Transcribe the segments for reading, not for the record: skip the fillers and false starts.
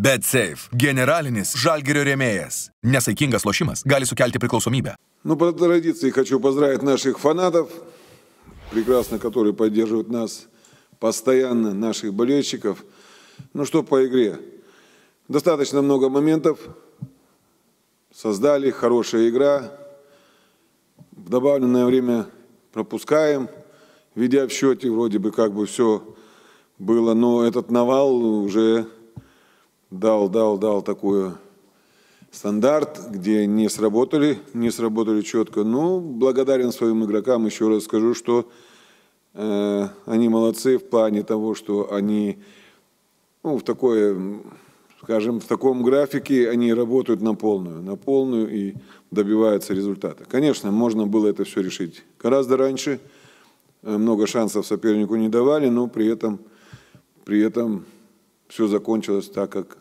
BetSafe – generalinis Žalgirio rėmėjas. Nesaikingas lošimas gali sukelti priklausomybę. Ну, по традиции хочу поздравить наших фанатов, прекрасно, которые поддерживают нас постоянно, наших болельщиков. Ну что по игре? Достаточно много моментов. Создали, хорошая игра. В добавленное время пропускаем, ведя в счете, вроде бы как бы все было. Но этот навал уже дал такой стандарт, где не сработали четко. Ну, благодарен своим игрокам, еще раз скажу, что они молодцы в плане того, что они, в таком графике они работают на полную и добиваются результата. Конечно, можно было это все решить гораздо раньше. Много шансов сопернику не давали, но при этом все закончилось так, как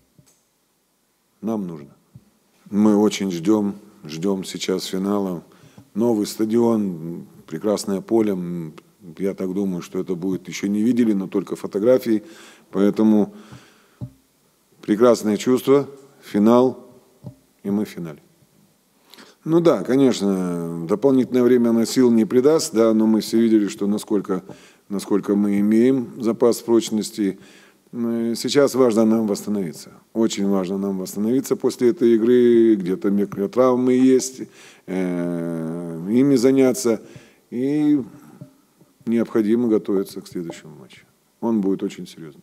нам нужно. Мы очень ждем сейчас финала. Новый стадион, прекрасное поле. Я так думаю, что это будет, еще не видели, но только фотографии. Поэтому прекрасное чувство, финал, и мы в финале. Ну да, конечно, дополнительное время на сил не придаст, да, но мы все видели, что насколько мы имеем запас прочности. Сейчас важно нам восстановиться. Очень важно нам восстановиться после этой игры. Где-то микротравмы есть, ими заняться. И необходимо готовиться к следующему матчу. Он будет очень серьезный.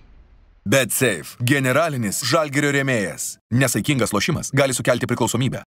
BetSafe – generalinis Žalgirio rėmėjas. Nesaikingas lošimas gali sukelti priklausomybę.